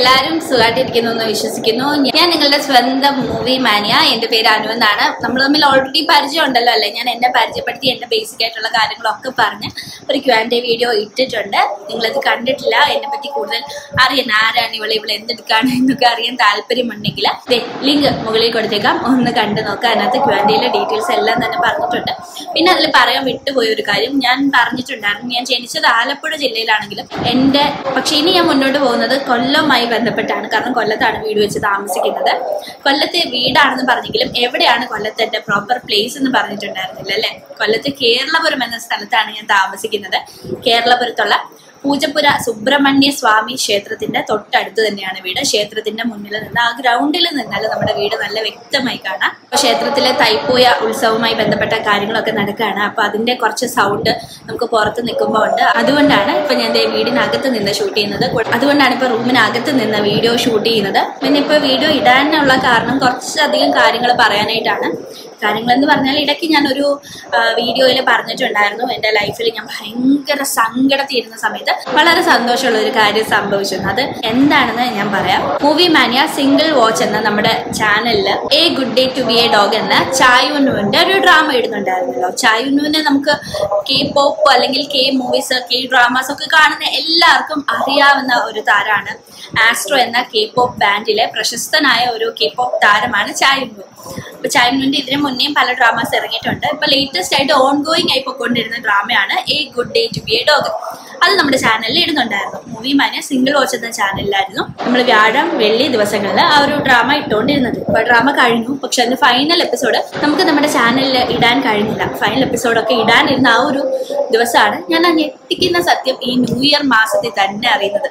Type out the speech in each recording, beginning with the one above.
എല്ലാവരും സുഖമായിട്ടിരിക്കുന്നു എന്ന് വിശ്വസിക്കുന്നു. ഞാൻ നിങ്ങളുടെ സ്വന്തം മൂവി മാനിയ. എൻ്റെ പേര് അനു എന്നാണ്. നമ്മൾ തമ്മിൽ ഓൾറെഡി പരിചയം ഉണ്ടല്ലോ അല്ലേ? ഞാൻ എന്നെ പരിചയപ്പെടുത്തി എൻ്റെ ബേസിക് ആയിട്ടുള്ള കാര്യങ്ങളൊക്കെ പറഞ്ഞ് ഒരു Q&A വീഡിയോ ഇട്ടിട്ടുണ്ട്. നിങ്ങളത് കണ്ടിട്ടില്ല, എന്നെ പറ്റി കൂടുതൽ അറിയാൻ, ആരാണ് ഇവിടെ എന്തെടുക്കാണ് എന്നൊക്കെ അറിയാൻ താല്പര്യമുണ്ടെങ്കിൽ ലിങ്ക് മുകളിൽ കൊടുത്തേക്കാം, ഒന്ന് കണ്ടു നോക്കാം. അതിനകത്ത് Q&Aയിലെ ഡീറ്റെയിൽസ് എല്ലാം തന്നെ പറഞ്ഞിട്ടുണ്ട്. പിന്നെ അതിൽ പറയാൻ വിട്ടുപോയ ഒരു കാര്യം ഞാൻ പറഞ്ഞിട്ടുണ്ടായിരുന്നു. ഞാൻ ജനിച്ചത് ആലപ്പുഴ ജില്ലയിലാണെങ്കിലും പക്ഷേ ഇനി ഞാൻ മുന്നോട്ട് പോകുന്നത് കൊല്ലവുമായി ബന്ധപ്പെട്ടാണ്. കാരണം കൊല്ലത്താണ് വീട് വെച്ച് താമസിക്കുന്നത്. കൊല്ലത്തെ വീടാണെന്ന് പറഞ്ഞെങ്കിലും എവിടെയാണ് കൊല്ലത്തെ പ്രോപ്പർ പ്ലേസ് എന്ന് പറഞ്ഞിട്ടുണ്ടായിരുന്നില്ല അല്ലേ? കൊല്ലത്ത് കേരളപുരം എന്ന സ്ഥലത്താണ് ഞാൻ താമസിക്കുന്നത്. കേരളപുരത്തുള്ള പൂജപ്പുര സുബ്രഹ്മണ്യ സ്വാമി ക്ഷേത്രത്തിന്റെ തൊട്ടടുത്ത് തന്നെയാണ് വീട്. ക്ഷേത്രത്തിന്റെ മുന്നിൽ നിന്ന് ആ ഗ്രൗണ്ടിൽ നിന്നാൽ നമ്മുടെ വീട് നല്ല വ്യക്തമായി കാണാം. അപ്പൊ ക്ഷേത്രത്തിലെ തൈപ്പൂയ ഉത്സവവുമായി ബന്ധപ്പെട്ട കാര്യങ്ങളൊക്കെ നടക്കുകയാണ്. അപ്പൊ അതിന്റെ കുറച്ച് സൗണ്ട് നമുക്ക് പുറത്ത് നിൽക്കുമ്പോൾ ഉണ്ട്. അതുകൊണ്ടാണ് ഇപ്പൊ ഞാൻ വീടിനകത്ത് നിന്ന് ഷൂട്ട് ചെയ്യുന്നത്. അതുകൊണ്ടാണ് ഇപ്പൊ റൂമിനകത്ത് നിന്ന് വീഡിയോ ഷൂട്ട് ചെയ്യുന്നത്. പിന്നെ ഇപ്പൊ വീഡിയോ ഇടാനുള്ള കാരണം കുറച്ചധികം കാര്യങ്ങൾ പറയാനായിട്ടാണ്. കാര്യങ്ങളെന്ന് പറഞ്ഞാൽ ഇടയ്ക്ക് ഞാനൊരു വീഡിയോയിൽ പറഞ്ഞിട്ടുണ്ടായിരുന്നു, എൻ്റെ ലൈഫിൽ ഞാൻ ഭയങ്കര സങ്കടത്തിയിരുന്ന സമയത്ത് വളരെ സന്തോഷമുള്ള ഒരു കാര്യം സംഭവിച്ചു. അത് എന്താണെന്ന് ഞാൻ പറയാം. മൂവി മാനിയ സിംഗിൾ വാച്ച് എന്ന നമ്മുടെ ചാനലിൽ a good day to be a dog എന്ന ചായുന്നുവിന്റെ ഒരു ഡ്രാമ ഇടുന്നുണ്ടായിരുന്നല്ലോ. ചായുന്നുവിനെ നമുക്ക് K-pop അല്ലെങ്കിൽ K-മൂവീസ്, K-ഡ്രാമാസ് ഒക്കെ കാണുന്ന എല്ലാവർക്കും അറിയാവുന്ന ഒരു താരമാണ്. ആസ്ട്രോ എന്ന K-pop ബാൻഡിലെ പ്രശസ്തനായ ഒരു K-pop താരമാണ് ചായുന്നു. അപ്പൊ ചായുന്നുവിന്റെ ഇതിന് മുന്നേയും പല ഡ്രാമാസ് ഇറങ്ങിയിട്ടുണ്ട്. ഇപ്പൊ ലേറ്റസ്റ്റ് ആയിട്ട് ഓൺഗോയിങ് ആയി പോയിക്കൊണ്ടിരുന്ന ഡ്രാമയാണ് a good day to be a dog. അത് നമ്മുടെ ചാനലിൽ ഇടുന്നുണ്ടായിരുന്നു. മൂവി മാനിയ സിംഗിൾ വാച്ച് എന്ന ചാനലിലായിരുന്നു നമ്മൾ വ്യാഴം വെള്ളി ദിവസങ്ങളിൽ ആ ഒരു ഡ്രാമ ഇട്ടുകൊണ്ടിരുന്നത്. അപ്പൊ ഡ്രാമ കഴിഞ്ഞു, പക്ഷെ അതിന്റെ ഫൈനൽ എപ്പിസോഡ് നമുക്ക് നമ്മുടെ ചാനലിൽ ഇടാൻ കഴിഞ്ഞില്ല. ഫൈനൽ എപ്പിസോഡൊക്കെ ഇടാനിരുന്ന ആ ഒരു ദിവസമാണ് ഞാൻ ആ ഞെട്ടിക്കുന്ന സത്യം ഈ ന്യൂ ഇയർ മാസത്തിൽ തന്നെ അറിയുന്നത്.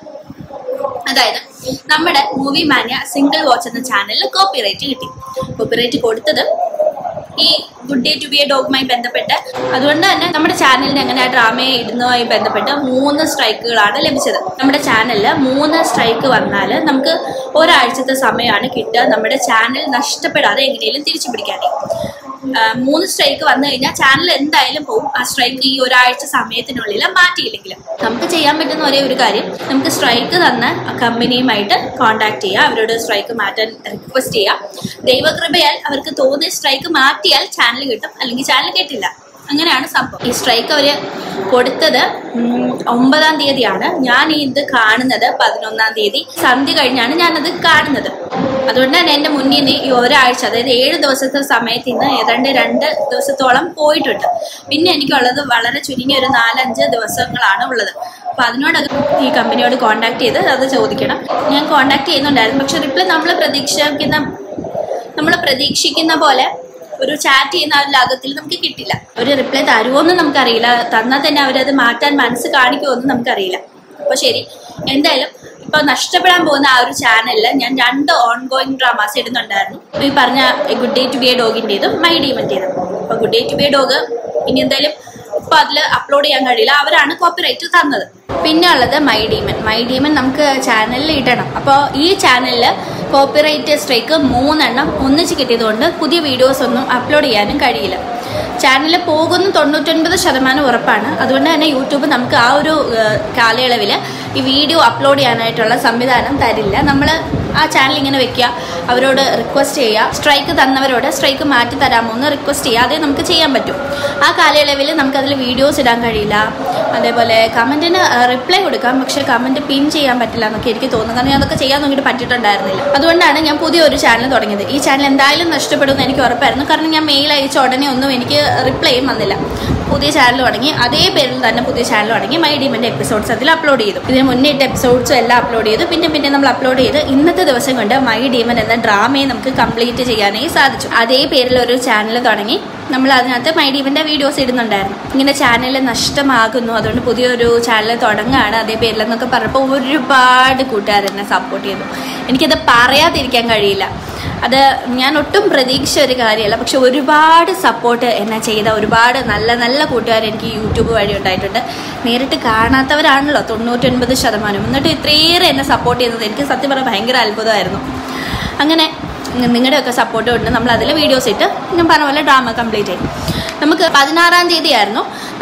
അതായത് നമ്മുടെ മൂവി മാനിയ സിംഗിൾ വാച്ച് എന്ന ചാനലിൽ കോപ്പിറൈറ്റ് കിട്ടി. കോപ്പിറൈറ്റ് കൊടുത്തത് ഈ good day to be a ഡോഗുമായി ബന്ധപ്പെട്ട്. അതുകൊണ്ട് തന്നെ നമ്മുടെ ചാനലിന് അങ്ങനെ ആ ഡ്രാമയെ ഇടുന്നതുമായി ബന്ധപ്പെട്ട് 3 സ്ട്രൈക്കുകളാണ് ലഭിച്ചത്. നമ്മുടെ ചാനലിൽ 3 സ്ട്രൈക്ക് വന്നാൽ നമുക്ക് ഒരാഴ്ചത്തെ സമയമാണ് കിട്ടുക നമ്മുടെ ചാനൽ നഷ്ടപ്പെടാതെ എങ്ങനെയും തിരിച്ചു പിടിക്കാനേ. 3 സ്ട്രൈക്ക് വന്നു കഴിഞ്ഞാൽ ചാനൽ എന്തായാലും പോകും. ആ സ്ട്രൈക്ക് ഈ ഒരാഴ്ച സമയത്തിനുള്ളിൽ മാറ്റിയില്ലെങ്കിലും നമുക്ക് ചെയ്യാൻ പറ്റുന്ന ഒരേ ഒരു കാര്യം, നമുക്ക് സ്ട്രൈക്ക് തന്ന കമ്പനിയുമായിട്ട് കോൺടാക്ട് ചെയ്യുക, അവരോട് സ്ട്രൈക്ക് മാറ്റാൻ റിക്വസ്റ്റ് ചെയ്യുക. ദൈവകൃപയാൽ അവർക്ക് തോന്നിയ സ്ട്രൈക്ക് മാറ്റിയാൽ ചാനൽ കിട്ടും, അല്ലെങ്കിൽ ചാനൽ കിട്ടില്ല. അങ്ങനെയാണ് സംഭവം. ഈ സ്ട്രൈക്ക് അവര് കൊടുത്തത് 9-ാം തീയതിയാണ്. ഞാൻ ഇത് കാണുന്നത് 11-ാം തീയതി സന്ധ്യ കഴിഞ്ഞാണ് ഞാനത് കാണുന്നത്. അതുകൊണ്ട് തന്നെ എൻ്റെ മുന്നിൽ നിന്ന് ഈ ഒരാഴ്ച, അതായത് 7 ദിവസത്തെ സമയത്ത് നിന്ന് ഏതാണ്ട് 2 ദിവസത്തോളം പോയിട്ടുണ്ട്. പിന്നെ എനിക്കുള്ളത് വളരെ ചുരുങ്ങിയ ഒരു 4-5 ദിവസങ്ങളാണ് ഉള്ളത്. അപ്പൊ അതിനോടൊക്കെ ഈ കമ്പനിയോട് കോൺടാക്ട് ചെയ്ത് അത് ചോദിക്കണം. ഞാൻ കോൺടാക്ട് ചെയ്യുന്നുണ്ടായിരുന്നു, പക്ഷെ റിപ്ലൈ നമ്മൾ പ്രതീക്ഷിക്കുന്ന പോലെ ഒരു ചാറ്റ് ചെയ്യുന്ന ഒരു ലാഘത്തിൽ നമുക്ക് കിട്ടില്ല. ഒരു റിപ്ലൈ തരുമോന്നും നമുക്കറിയില്ല, തന്നാൽ തന്നെ അവരത് മാറ്റാൻ മനസ്സ് കാണിക്കുമോന്നും നമുക്കറിയില്ല. അപ്പോൾ ശരി, എന്തായാലും ഇപ്പൊ നഷ്ടപ്പെടാൻ പോകുന്ന ആ ഒരു ചാനലിൽ ഞാൻ 2 ഓൺഗോയിങ് ഡ്രാമാസ് ഇടുന്നുണ്ടായിരുന്നു. ഈ പറഞ്ഞ good day to be a ഡോഗിൻ്റെതും മൈ ഡീമൻ്റെതും. അപ്പൊ good day to be a dog ഇനി എന്തായാലും ഇപ്പൊ അതിൽ അപ്ലോഡ് ചെയ്യാൻ കഴിയില്ല, അവരാണ് കോപ്പിറൈറ്റ് തന്നത്. പിന്നെ ഉള്ളത് മൈ ഡീമൻ നമുക്ക് ചാനലിൽ ഇടണം. അപ്പോൾ ഈ ചാനലിൽ കോപ്പിറൈറ്റ് സ്ട്രൈക്ക് 3 എണ്ണം ഒന്നിച്ച് കിട്ടിയതുകൊണ്ട് പുതിയ വീഡിയോസ് ഒന്നും അപ്ലോഡ് ചെയ്യാനും കഴിയില്ല. ചാനലിൽ പോകുന്ന 99% ഉറപ്പാണ്. അതുകൊണ്ട് തന്നെ യൂട്യൂബ് നമുക്ക് ആ ഒരു കാലയളവിൽ ഈ വീഡിയോ അപ്ലോഡ് ചെയ്യാനായിട്ടുള്ള സംവിധാനം തരില്ല. നമ്മൾ ആ ചാനൽ ഇങ്ങനെ വെക്കുക, അവരോട് റിക്വസ്റ്റ് ചെയ്യുക, സ്ട്രൈക്ക് തന്നവരോട് സ്ട്രൈക്ക് മാറ്റി തരാമോ എന്ന് റിക്വസ്റ്റ് ചെയ്യുക, അതേ നമുക്ക് ചെയ്യാൻ പറ്റും. ആ കാലയളവിൽ നമുക്കതിൽ വീഡിയോസ് ഇടാൻ കഴിയില്ല. അതേപോലെ കമൻറ്റിന് റിപ്ലൈ കൊടുക്കാം, പക്ഷേ കമൻറ്റ് പിൻ ചെയ്യാൻ പറ്റില്ല എന്നൊക്കെ എനിക്ക് തോന്നുന്നു. കാരണം ഞാൻ അതൊക്കെ ചെയ്യാൻ നോക്കിയിട്ട് പറ്റിയിട്ടുണ്ടായിരുന്നില്ല. അതുകൊണ്ടാണ് ഞാൻ പുതിയൊരു ചാനൽ തുടങ്ങിയത്. ഈ ചാനൽ എന്തായാലും നഷ്ടപ്പെടുമെന്ന് എനിക്ക് ഉറപ്പായിരുന്നു. കാരണം ഞാൻ മെയിൽ അയച്ച ഉടനെ ഒന്നും എനിക്ക് റിപ്ലൈയും വന്നില്ല. പുതിയ ചാനൽ തുടങ്ങി, അതേ പേരിൽ തന്നെ പുതിയ ചാനൽ തുടങ്ങി. മൈ ഡീമൻ്റെ എപ്പിസോഡ്സ് അതിൽ അപ്ലോഡ് ചെയ്തു. ഇതിന് മുന്നേ ഇട്ട എപ്പിസോഡ്സും എല്ലാം അപ്ലോഡ് ചെയ്തു. പിന്നെ നമ്മൾ അപ്ലോഡ് ചെയ്ത് ഇന്നത്തെ ദിവസം കൊണ്ട് മൈ ഡീമൻ എന്ന ഡ്രാമയെ നമുക്ക് കംപ്ലീറ്റ് ചെയ്യാനായി സാധിച്ചു. അതേ പേരിൽ ഒരു ചാനൽ തുടങ്ങി നമ്മൾ അതിനകത്ത് മൈ ഡീമൻ്റെ വീഡിയോസ് ഇടുന്നുണ്ടായിരുന്നു. ഇങ്ങനെ ചാനൽ നഷ്ടമാകുന്നു, അതുകൊണ്ട് പുതിയൊരു ചാനൽ തുടങ്ങുകയാണ് അതേ പേരിലെന്നൊക്കെ പറഞ്ഞപ്പോൾ ഒരുപാട് കൂട്ടുകാരെന്നെ സപ്പോർട്ട് ചെയ്തു. എനിക്കത് പറയാതിരിക്കാൻ കഴിയില്ല. അത് ഞാൻ ഒട്ടും പ്രതീക്ഷിച്ച ഒരു കാര്യമല്ല. പക്ഷെ ഒരുപാട് സപ്പോർട്ട് എന്നെ ചെയ്ത ഒരുപാട് നല്ല നല്ല കൂട്ടുകാർ എനിക്ക് യൂട്യൂബ് വഴി ഉണ്ടായിട്ടുണ്ട്. നേരിട്ട് കാണാത്തവരാണല്ലോ 99%. എന്നിട്ട് ഇത്രയേറെ എന്നെ സപ്പോർട്ട് ചെയ്യുന്നത് എനിക്ക് സത്യം പറഞ്ഞാൽ ഭയങ്കര അത്ഭുതമായിരുന്നു. അങ്ങനെ നിങ്ങളുടെയൊക്കെ സപ്പോർട്ട് കൊണ്ട് നമ്മൾ അതിൽ വീഡിയോസ് ഇട്ട് ഞാൻ പറഞ്ഞ പോലെ ഡ്രാമ കംപ്ലീറ്റ് ചെയ്യും. നമുക്ക് 16-ാം തീയതിയായിരുന്നു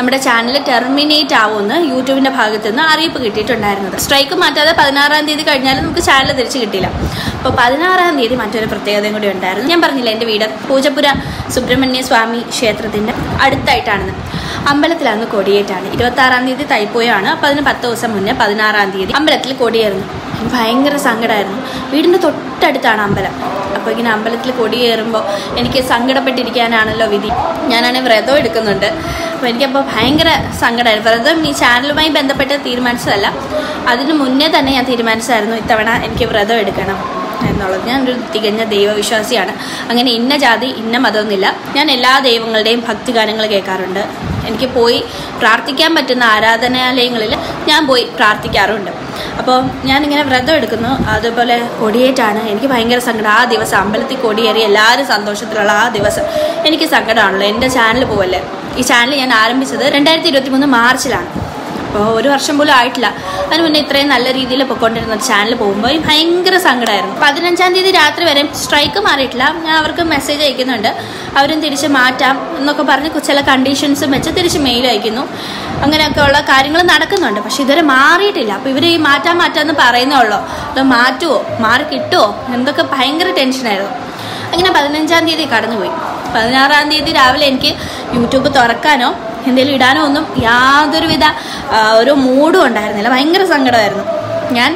നമ്മുടെ ചാനൽ ടെർമിനേറ്റ് ആവുമെന്ന് യൂട്യൂബിൻ്റെ ഭാഗത്തു നിന്ന് അറിയിപ്പ് കിട്ടിയിട്ടുണ്ടായിരുന്നത്. സ്ട്രൈക്ക് മാറ്റാതെ 16-ാം തീയതി കഴിഞ്ഞാലും നമുക്ക് ചാനൽ തിരിച്ച് കിട്ടില്ല. അപ്പോൾ 16-ാം തീയതി മറ്റൊരു പ്രത്യേകതയും കൂടി ഉണ്ടായിരുന്നു. ഞാൻ പറഞ്ഞില്ല, എൻ്റെ വീട് പൂജപ്പുര സുബ്രഹ്മണ്യ സ്വാമി ക്ഷേത്രത്തിൻ്റെ അടുത്തായിട്ടാണെന്ന്. അമ്പലത്തിലന്ന് കൊടിയേറ്റാണ്. 26-ാം തീയതി തൈപ്പൂയമാണ്. അപ്പോൾ അതിന് 10 ദിവസം മുന്നേ 16-ാം തീയതി അമ്പലത്തിൽ കൊടിയേറുന്നു. ഭയങ്കര സങ്കടമായിരുന്നു. വീടിൻ്റെ തൊട്ടടുത്താണ് അമ്പലം. അപ്പോൾ ഇങ്ങനെ അമ്പലത്തിൽ കൊടിയേറുമ്പോൾ എനിക്ക് സങ്കടപ്പെട്ടിരിക്കാനാണല്ലോ വിധി. ഞാനാണെങ്കിൽ വ്രതം എടുക്കുന്നുണ്ട്. അപ്പോൾ എനിക്കപ്പോൾ ഭയങ്കര സങ്കടമായിരുന്നു. വ്രതം ഈ ചാനലുമായി ബന്ധപ്പെട്ട് തീരുമാനിച്ചതല്ല, അതിന് മുന്നേ തന്നെ ഞാൻ തീരുമാനിച്ചതായിരുന്നു ഇത്തവണ എനിക്ക് വ്രതം എടുക്കണം എന്നുള്ളത്. ഞാനൊരു തികഞ്ഞ ദൈവവിശ്വാസിയാണ്. അങ്ങനെ ഇന്ന ജാതി ഇന്ന മതമൊന്നുമില്ല. ഞാൻ എല്ലാ ദൈവങ്ങളുടെയും ഭക്തിഗാനങ്ങൾ കേൾക്കാറുണ്ട്. എനിക്ക് പോയി പ്രാർത്ഥിക്കാൻ പറ്റുന്ന ആരാധനാലയങ്ങളിൽ ഞാൻ പോയി പ്രാർത്ഥിക്കാറുണ്ട്. അപ്പോൾ ഞാനിങ്ങനെ വ്രതം എടുക്കുന്നു. അതുപോലെ കൊടിയേറ്റാണ്. എനിക്ക് ഭയങ്കര സങ്കടം. ആ ദിവസം അമ്പലത്തിൽ കൊടിയേറി എല്ലാവരും സന്തോഷത്തിലുള്ള ആ ദിവസം എനിക്ക് സങ്കടമാണല്ലോ. എൻ്റെ ചാനൽ പോവല്ലേ. ഈ ചാനൽ ഞാൻ ആരംഭിച്ചത് 2023 മാർച്ചിലാണ്. അപ്പോൾ 1 വർഷം പോലും ആയിട്ടില്ല. അതിന് മുന്നേ ഇത്രയും നല്ല രീതിയിൽ പൊയ്ക്കൊണ്ടിരുന്ന ചാനൽ പോകുമ്പോൾ ഭയങ്കര സങ്കടമായിരുന്നു. 15-ാം തീയതി രാത്രി വരെ സ്ട്രൈക്ക് മാറിയിട്ടില്ല. ഞാൻ അവർക്ക് മെസ്സേജ് അയക്കുന്നുണ്ട്, അവരും തിരിച്ച് മാറ്റാം എന്നൊക്കെ പറഞ്ഞ് ചില കണ്ടീഷൻസും വെച്ച് തിരിച്ച് മെയിൽ അയക്കുന്നു. അങ്ങനെയൊക്കെയുള്ള കാര്യങ്ങൾ നടക്കുന്നുണ്ട്. പക്ഷെ ഇതുവരെ മാറിയിട്ടില്ല. അപ്പോൾ ഇവർ ഈ മാറ്റാമെന്ന് പറയുന്നേ ഉള്ളൂ. അത് മാറ്റുമോ, മാറി കിട്ടുമോ, എന്തൊക്കെ ഭയങ്കര ടെൻഷനായിരുന്നു. അങ്ങനെ 15-ാം തീയതി കടന്നുപോയി. 16-ാം തീയതി രാവിലെ എനിക്ക് യൂട്യൂബ് തുറക്കാനോ എന്തെങ്കിലും ഇടാനോ ഒന്നും യാതൊരുവിധ ഒരു മൂഡും ഉണ്ടായിരുന്നില്ല. ഭയങ്കര സങ്കടമായിരുന്നു. ഞാൻ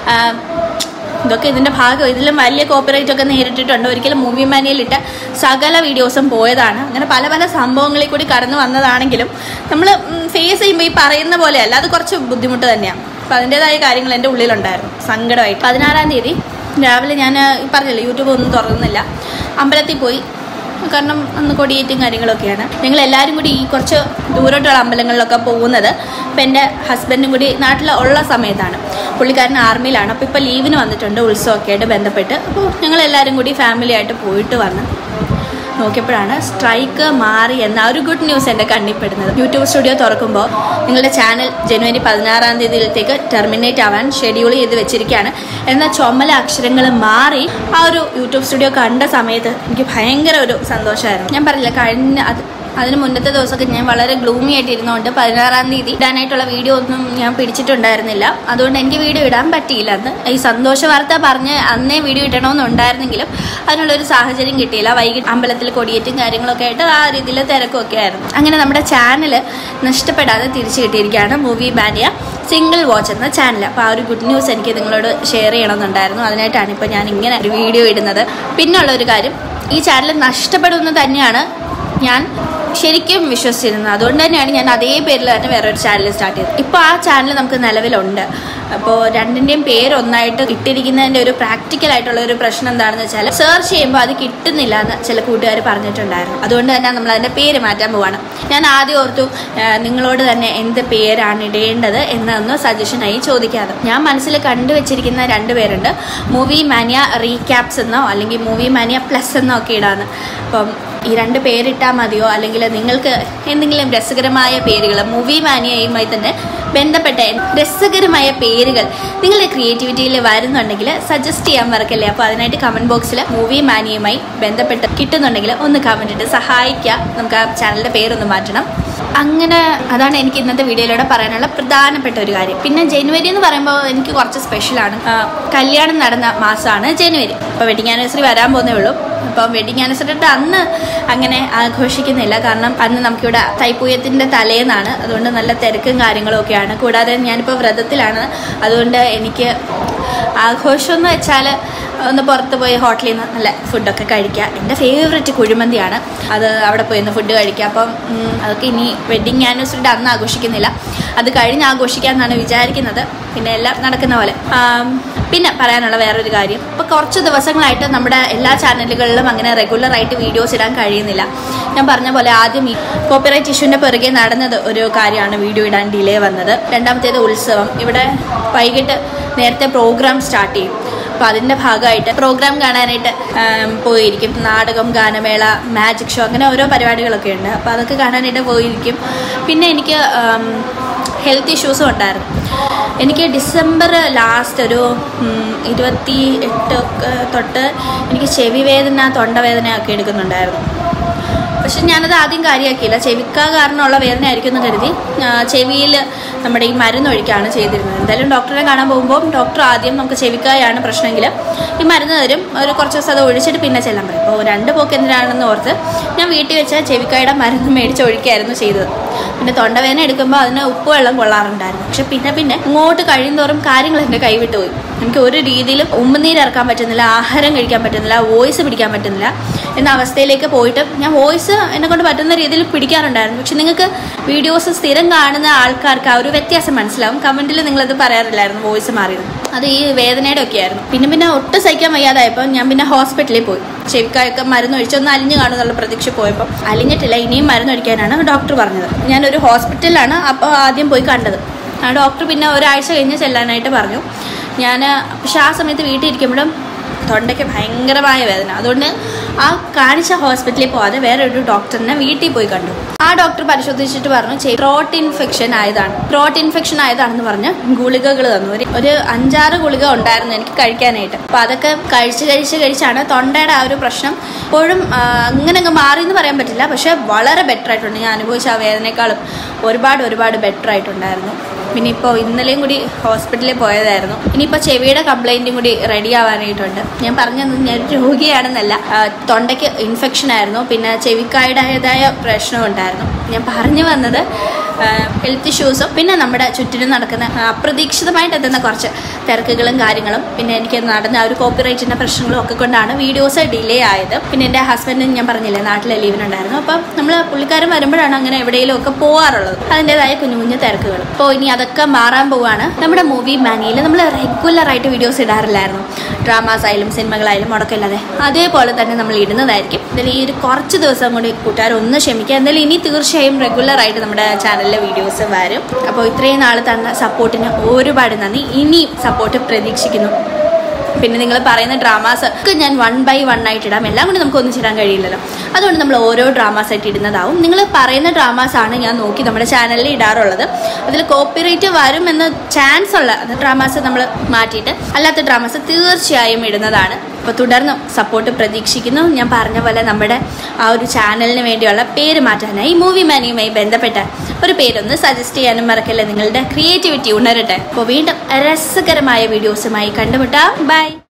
ഇതൊക്കെ ഇതിൻ്റെ ഭാഗം. ഇതിലും വലിയ കോപ്പിറൈറ്റ് ഒക്കെ നേരിട്ടിട്ടുണ്ട്. ഒരിക്കലും മൂവി മാനിയയിലിട്ട സകല വീഡിയോസും പോയതാണ്. അങ്ങനെ പല പല സംഭവങ്ങളിൽ കൂടി കടന്നു വന്നതാണെങ്കിലും നമ്മൾ ഫേസ് ചെയ്യുമ്പോൾ ഈ പറയുന്ന പോലെയല്ല, അത് കുറച്ച് ബുദ്ധിമുട്ട് തന്നെയാണ്. അപ്പോൾ അതിൻ്റേതായ കാര്യങ്ങൾ എൻ്റെ ഉള്ളിലുണ്ടായിരുന്നു സങ്കടമായിട്ട്. 16-ാം തീയതി രാവിലെ ഞാൻ പറഞ്ഞില്ല, യൂട്യൂബ് ഒന്നും തുറന്നില്ല. അമ്പലത്തിൽ പോയി. കാരണം അന്ന് കൊടിയേറ്റും കാര്യങ്ങളൊക്കെയാണ്. ഞങ്ങളെല്ലാവരും കൂടി ഈ കുറച്ച് ദൂരോട്ടുള്ള അമ്പലങ്ങളിലൊക്കെ പോകുന്നത് ഇപ്പം എൻ്റെ ഹസ്ബൻഡും കൂടി നാട്ടിലുള്ള സമയത്താണ്. പുള്ളിക്കാരൻ ആർമിയിലാണ്. അപ്പോൾ ഇപ്പോൾ ലീവിന് വന്നിട്ടുണ്ട് ഉത്സവമൊക്കെ ആയിട്ട് ബന്ധപ്പെട്ട്. അപ്പോൾ ഞങ്ങളെല്ലാവരും കൂടി ഫാമിലി ആയിട്ട് പോയിട്ട് വന്ന് നോക്കിയപ്പോഴാണ് സ്ട്രൈക്ക് മാറി എന്ന ഒരു ഗുഡ് ന്യൂസ് എൻ്റെ കണ്ണിപ്പെടുന്നത്. യൂട്യൂബ് സ്റ്റുഡിയോ തുറക്കുമ്പോൾ നിങ്ങളുടെ ചാനൽ ജനുവരി 16-ാം തീയതിയിലത്തേക്ക് ടെർമിനേറ്റ് ആവാൻ ഷെഡ്യൂൾ ചെയ്ത് വെച്ചിരിക്കുകയാണ് എന്ന ചുമല അക്ഷരങ്ങൾ മാറി ആ ഒരു യൂട്യൂബ് സ്റ്റുഡിയോ കണ്ട സമയത്ത് എനിക്ക് ഭയങ്കര ഒരു സന്തോഷമായിരുന്നു. ഞാൻ പറഞ്ഞില്ല, അതിന് മുന്നത്തെ ദിവസമൊക്കെ ഞാൻ വളരെ ഗ്ലൂമി ആയിട്ട് ഇരുന്നുകൊണ്ട് 16-ാം തീയതി ഇടാനായിട്ടുള്ള വീഡിയോ ഒന്നും ഞാൻ പിടിച്ചിട്ടുണ്ടായിരുന്നില്ല. അതുകൊണ്ട് എനിക്ക് വീഡിയോ ഇടാൻ പറ്റിയില്ല. അന്ന് ഈ സന്തോഷ വാർത്ത പറഞ്ഞ് അന്നേ വീഡിയോ ഇടണമെന്നുണ്ടായിരുന്നെങ്കിലും അതിനുള്ളൊരു സാഹചര്യം കിട്ടിയില്ല. വൈകിട്ട് അമ്പലത്തിൽ കൊടിയേറ്റും കാര്യങ്ങളൊക്കെ ആയിട്ട് ആ രീതിയിൽ തിരക്കൊക്കെ ആയിരുന്നു. അങ്ങനെ നമ്മുടെ ചാനൽ നഷ്ടപ്പെടാതെ തിരിച്ചു കിട്ടിയിരിക്കുകയാണ് മൂവി മാനിയ സിംഗിൾ വാച്ച് എന്ന ചാനൽ. അപ്പോൾ ആ ഒരു ഗുഡ് ന്യൂസ് എനിക്ക് നിങ്ങളോട് ഷെയർ ചെയ്യണമെന്നുണ്ടായിരുന്നു. അതിനായിട്ടാണ് ഇപ്പോൾ ഞാൻ ഇങ്ങനെ ഒരു വീഡിയോ ഇടുന്നത്. പിന്നുള്ളൊരു കാര്യം, ഈ ചാനൽ നഷ്ടപ്പെടുമെന്ന് തന്നെയാണ് ഞാൻ ശരിക്കും വിശ്വസിച്ചിരുന്നത്. അതുകൊണ്ട് തന്നെയാണ് ഞാൻ അതേ പേരിൽ തന്നെ വേറൊരു ചാനൽ സ്റ്റാർട്ട് ചെയ്തത്. ഇപ്പോൾ ആ ചാനൽ നമുക്ക് നിലവിലുണ്ട്. അപ്പോൾ രണ്ടിൻ്റെയും പേര് ഒന്നായിട്ട് ഇട്ടിരിക്കുന്നതിൻ്റെ ഒരു പ്രാക്ടിക്കലായിട്ടുള്ള ഒരു പ്രശ്നം എന്താണെന്ന് വെച്ചാൽ സെർച്ച് ചെയ്യുമ്പോൾ അത് കിട്ടുന്നില്ല എന്ന് ചില കൂട്ടുകാർ പറഞ്ഞിട്ടുണ്ടായിരുന്നു. അതുകൊണ്ട് തന്നെ നമ്മൾ അതിൻ്റെ പേര് മാറ്റാൻ പോവാണ്. ഞാൻ ആദ്യം ഓർത്തു നിങ്ങളോട് തന്നെ എന്ത് പേരാണ് ഇടേണ്ടത് എന്നൊന്ന് സജഷനായി ചോദിക്കാതെ. ഞാൻ മനസ്സിൽ കണ്ടുവച്ചിരിക്കുന്ന 2 പേരുണ്ട്. മൂവി മാനിയ റീക്യാപ്സ് എന്നോ അല്ലെങ്കിൽ മൂവി മാനിയ പ്ലസ് എന്നോ ഒക്കെ ഇടാന്ന്. അപ്പം ഈ 2 പേരിട്ടാൽ മതിയോ, അല്ലെങ്കിൽ നിങ്ങൾക്ക് എന്തെങ്കിലും രസകരമായ പേരുകൾ മൂവി മാനിയയുമായി തന്നെ ബന്ധപ്പെട്ട രസകരമായ പേരുകൾ നിങ്ങളുടെ ക്രിയേറ്റിവിറ്റിയിൽ വരുന്നുണ്ടെങ്കിൽ സജസ്റ്റ് ചെയ്യാൻ മറക്കല്ലേ. അപ്പോൾ അതിനായിട്ട് കമൻറ്റ് ബോക്സിൽ മൂവി മാനിയയുമായി ബന്ധപ്പെട്ട് കിട്ടുന്നുണ്ടെങ്കിൽ ഒന്ന് കമൻറ്റ് ഇട്ട് സഹായിക്കുക. നമുക്ക് ആ ചാനലിൻ്റെ പേരൊന്ന് മാറ്റണം. അങ്ങനെ അതാണ് എനിക്ക് ഇന്നത്തെ വീഡിയോയിലൂടെ പറയാനുള്ള പ്രധാനപ്പെട്ട ഒരു കാര്യം. പിന്നെ ജനുവരി എന്ന് പറയുമ്പോൾ എനിക്ക് കുറച്ച് സ്പെഷ്യലാണ്. കല്യാണം നടന്ന മാസമാണ് ജനുവരി. അപ്പോൾ വെഡിങ് ആനിവേഴ്സറി വരാൻ പോകുന്നേ ഉള്ളൂ. അപ്പം വെഡിങ് ആനിവേഴ്സറിയുടെ അന്ന് അങ്ങനെ ആഘോഷിക്കുന്നില്ല. കാരണം അന്ന് നമുക്കിവിടെ തൈപ്പൂയത്തിൻ്റെ തലേന്നാണ്. അതുകൊണ്ട് നല്ല തിരക്കും കാര്യങ്ങളും ഒക്കെയാണ്. കൂടാതെ ഞാനിപ്പോൾ വ്രതത്തിലാണ്. അതുകൊണ്ട് എനിക്ക് ആഘോഷം എന്ന് വെച്ചാൽ ഒന്ന് പുറത്ത് പോയി ഹോട്ടലിൽ നിന്ന് നല്ല ഫുഡൊക്കെ കഴിക്കുക. എൻ്റെ ഫേവറേറ്റ് കുഴിമന്തിയാണ്. അത് അവിടെ പോയി ഒന്ന് ഫുഡ് കഴിക്കുക. അപ്പം അതൊക്കെ ഇനി വെഡിങ് ആനിവേഴ്സറിയുടെ അന്ന് ആഘോഷിക്കുന്നില്ല, അത് കഴിഞ്ഞ് ആഘോഷിക്കാമെന്നാണ് വിചാരിക്കുന്നത്. പിന്നെ എല്ലാം നടക്കുന്ന പോലെ. പിന്നെ പറയാനുള്ള വേറൊരു കാര്യം, ഇപ്പോൾ കുറച്ച് ദിവസങ്ങളായിട്ട് നമ്മുടെ എല്ലാ ചാനലുകളിലും അങ്ങനെ റെഗുലറായിട്ട് വീഡിയോസ് ഇടാൻ കഴിയുന്നില്ല. ഞാൻ പറഞ്ഞ പോലെ ആദ്യം ഈ കോപ്പിറൈറ്റ് ഇഷ്യൂവിൻ്റെ പിറകെ നടന്നത് ഒരു കാര്യമാണ് വീഡിയോ ഇടാൻ ഡിലേ വന്നത്. രണ്ടാമത്തേത് ഉത്സവം. ഇവിടെ വൈകിട്ട് നേരത്തെ പ്രോഗ്രാം സ്റ്റാർട്ട് ചെയ്യും. അപ്പോൾ അതിൻ്റെ ഭാഗമായിട്ട് പ്രോഗ്രാം കാണാനായിട്ട് പോയിരിക്കും. നാടകം, ഗാനമേള, മാജിക് ഷോ, അങ്ങനെ ഓരോ പരിപാടികളൊക്കെ ഉണ്ട്. അപ്പോൾ അതൊക്കെ കാണാനായിട്ട് പോയിരിക്കും. പിന്നെ എനിക്ക് ഹെൽത്ത് ഇഷ്യൂസും ഉണ്ടായിരുന്നു. എനിക്ക് ഡിസംബർ ലാസ്റ്റ് ഒരു 28 തൊട്ട് എനിക്ക് ചെവി വേദന, തൊണ്ടവേദന ഒക്കെ എടുക്കുന്നുണ്ടായിരുന്നു. പക്ഷെ ഞാനത് ആദ്യം കാര്യമാക്കിയില്ല. ചെവിക്ക കാരണമുള്ള വേദന ആയിരിക്കും എന്ന് കരുതി ചെവിയിൽ നമ്മുടെ ഈ മരുന്ന് ഒഴിക്കുകയാണ് ചെയ്തിരുന്നത്. എന്തായാലും ഡോക്ടറെ കാണാൻ പോകുമ്പോൾ ഡോക്ടർ ആദ്യം നമുക്ക് ചെവിക്കായാണ് പ്രശ്നമെങ്കിൽ ഈ മരുന്ന് തരും, ഒരു കുറച്ച് ദിവസം അത് ഒഴിച്ചിട്ട് പിന്നെ ചെല്ലാൻ പറയും. അപ്പോൾ 2 പോക്ക് എന്തിനാണെന്ന് ഓർത്ത് ഞാൻ വീട്ടിൽ വെച്ച ചെവിക്കായുടെ മരുന്ന് മേടിച്ച് ഒഴിക്കുകയായിരുന്നു ചെയ്തത്. പിന്നെ തൊണ്ടവേദന എടുക്കുമ്പോൾ അതിന് ഉപ്പ് വെള്ളം കൊള്ളാറുണ്ടായിരുന്നു. പക്ഷെ പിന്നെ ഇങ്ങോട്ട് കഴിയുന്തോറും കാര്യങ്ങൾ എൻ്റെ കൈവിട്ട് പോയി. എനിക്ക് ഒരു രീതിയിലും ഉമ്മനീരിറക്കാൻ പറ്റുന്നില്ല, ആഹാരം കഴിക്കാൻ പറ്റുന്നില്ല, വോയിസ് പിടിക്കാൻ പറ്റുന്നില്ല എന്ന അവസ്ഥയിലേക്ക് പോയിട്ട് ഞാൻ വോയിസ് എന്നെക്കൊണ്ട് പറ്റുന്ന രീതിയിൽ പിടിക്കാറുണ്ടായിരുന്നു. പക്ഷെ നിങ്ങൾക്ക് വീഡിയോസ് സ്ഥിരം കാണുന്ന ആൾക്കാർക്ക് ആ ഒരു വ്യത്യാസം മനസ്സിലാവും. കമൻറ്റിൽ നിങ്ങളത് പറയാറില്ലായിരുന്നു വോയിസ് മാറിയത്. അത് ഈ വേദനയുടെ ഒക്കെ ആയിരുന്നു. പിന്നെ ഒട്ടും സഹിക്കാൻ വയ്യാതായപ്പോൾ ഞാൻ പിന്നെ ഹോസ്പിറ്റലിൽ പോയി. ചെവിക്കായൊക്കെ മരുന്ന് ഒഴിച്ചൊന്ന് അലിഞ്ഞു കാണുന്നുള്ള പ്രതീക്ഷ പോയപ്പോൾ അലിഞ്ഞിട്ടില്ല, ഇനിയും മരുന്നൊഴിക്കാനാണ് ഡോക്ടർ പറഞ്ഞത്. ഞാനൊരു ഹോസ്പിറ്റലിലാണ് അപ്പോൾ ആദ്യം പോയി കണ്ടത്. ആ ഡോക്ടർ പിന്നെ ഒരാഴ്ച കഴിഞ്ഞ് ചെല്ലാനായിട്ട് പറഞ്ഞു. പക്ഷെ ആ സമയത്ത് വീട്ടിൽ ഇരിക്കുമ്പോഴും തൊണ്ടയ്ക്ക് ഭയങ്കരമായ വേദന. അതുകൊണ്ട് ആ കാണിച്ച ഹോസ്പിറ്റലിൽ പോകാതെ വേറെ ഒരു ഡോക്ടറിനെ വീട്ടിൽ പോയി കണ്ടു. ആ ഡോക്ടർ പരിശോധിച്ചിട്ട് പറഞ്ഞു ത്രോട്ട് ഇൻഫെക്ഷൻ ആയതാണെന്ന് പറഞ്ഞ് ഗുളികകൾ തന്നു. ഒരു 5-6 ഗുളിക ഉണ്ടായിരുന്നു എനിക്ക് കഴിക്കാനായിട്ട്. അപ്പോൾ അതൊക്കെ കഴിച്ചാണ് തൊണ്ടയുടെ ആ ഒരു പ്രശ്നം ഇപ്പോഴും അങ്ങനെ അങ്ങ് മാറിയെന്ന് പറയാൻ പറ്റില്ല. പക്ഷെ വളരെ ബെറ്റർ ആയിട്ടുണ്ട്. ഞാൻ അനുഭവിച്ച ആ വേദനയെക്കാളും ഒരുപാട് ബെറ്റർ ആയിട്ടുണ്ടായിരുന്നു. പിന്നെ ഇപ്പോൾ ഇന്നലെയും കൂടി ഹോസ്പിറ്റലിൽ പോയതായിരുന്നു. ഇനിയിപ്പോൾ ചെവിയുടെ കംപ്ലൈൻറ്റും കൂടി റെഡി ആവാനായിട്ടുണ്ട്. ഞാൻ പറഞ്ഞത് ഞാൻ രോഗിയാണെന്നല്ല, തൊണ്ടയ്ക്ക് ഇൻഫെക്ഷൻ ആയിരുന്നു, പിന്നെ ചെവിക്കായുടേതായ പ്രശ്നവും ഉണ്ടായിരുന്നു. ഞാൻ പറഞ്ഞു വന്നത് ഹെൽത്ത് ഇഷ്യൂസും പിന്നെ നമ്മുടെ ചുറ്റിനും നടക്കുന്ന അപ്രതീക്ഷിതമായിട്ട് എത്തുന്ന കുറച്ച് തിരക്കുകളും കാര്യങ്ങളും പിന്നെ എനിക്ക് നടന്ന ആ ഒരു കോപ്പിറൈറ്റിൻ്റെ പ്രശ്നങ്ങളും ഒക്കെ കൊണ്ടാണ് വീഡിയോസ് ഡിലേ ആയത്. പിന്നെ എൻ്റെ ഹസ്ബൻഡിന് ഞാൻ പറഞ്ഞില്ലേ നാട്ടിലെ ലീവിനുണ്ടായിരുന്നു. അപ്പം നമ്മൾ പുള്ളിക്കാരൻ വരുമ്പോഴാണ് അങ്ങനെ എവിടെയെങ്കിലും ഒക്കെ പോകാറുള്ളത്. അതിൻ്റെതായ കുഞ്ഞു തിരക്കുകൾ. അപ്പോൾ ഇനി അതൊക്കെ മാറാൻ പോവുകയാണ്. നമ്മുടെ മൂവി മാനിയിൽ നമ്മൾ റെഗുലറായിട്ട് വീഡിയോസ് ഇടാറില്ലായിരുന്നു. ഡ്രാമാസ് ആയാലും സിനിമകളായാലും മുടക്കമില്ലാതെ അതേപോലെ തന്നെ നമ്മൾ ഇടുന്നതായിരിക്കും. എന്തായാലും ഈ ഒരു കുറച്ച് ദിവസം കൂടി കൂട്ടുകാരൊന്ന് ക്ഷമിക്കുക. എന്തായാലും ഇനി തീർച്ചയായും റെഗുലറായിട്ട് നമ്മുടെ ചാനലിലെ വീഡിയോസ് വരും. അപ്പോൾ ഇത്രയും നാൾ തന്ന സപ്പോർട്ടിന് ഒരുപാട് നന്ദി. ഇനിയും സപ്പോർട്ട് പ്രതീക്ഷിക്കുന്നു. പിന്നെ നിങ്ങൾ പറയുന്ന ഡ്രാമാസ് ഒക്കെ ഞാൻ 1 by 1 ആയിട്ട് ഇടാം. എല്ലാം കൂടി നമുക്ക് ഒന്നിച്ചിടാൻ കഴിയില്ലല്ലോ. അതുകൊണ്ട് നമ്മൾ ഓരോ ഡ്രാമാസ് ആയിട്ട് ഇടുന്നതാവും. നിങ്ങൾ പറയുന്ന ഡ്രാമാസാണ് ഞാൻ നോക്കി നമ്മുടെ ചാനലിൽ ഇടാറുള്ളത്. അതിൽ കോപ്പിറൈറ്റ് വരുമെന്ന് ചാൻസ് ഉള്ള ഡ്രാമാസ് നമ്മൾ മാറ്റിയിട്ട് അല്ലാത്ത ഡ്രാമാസ് തീർച്ചയായും ഇടുന്നതാണ്. അപ്പോൾ തുടർന്നും സപ്പോർട്ട് പ്രതീക്ഷിക്കുന്നു. ഞാൻ പറഞ്ഞ പോലെ നമ്മുടെ ആ ഒരു ചാനലിന് വേണ്ടിയുള്ള പേര് മാറ്റാനായി മൂവി മാനിയുമായി ബന്ധപ്പെട്ട ഒരു പേരൊന്ന് സജസ്റ്റ് ചെയ്യാനും മറക്കല്ലേ. നിങ്ങളുടെ ക്രിയേറ്റിവിറ്റി ഉണരട്ടെ. അപ്പോൾ വീണ്ടും രസകരമായ വീഡിയോസുമായി കണ്ടുമുട്ടാം. ബൈ.